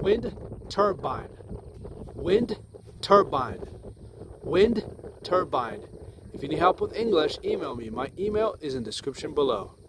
Wind turbine. Wind turbine. Wind turbine. If you need help with English, email me. My email is in the description below.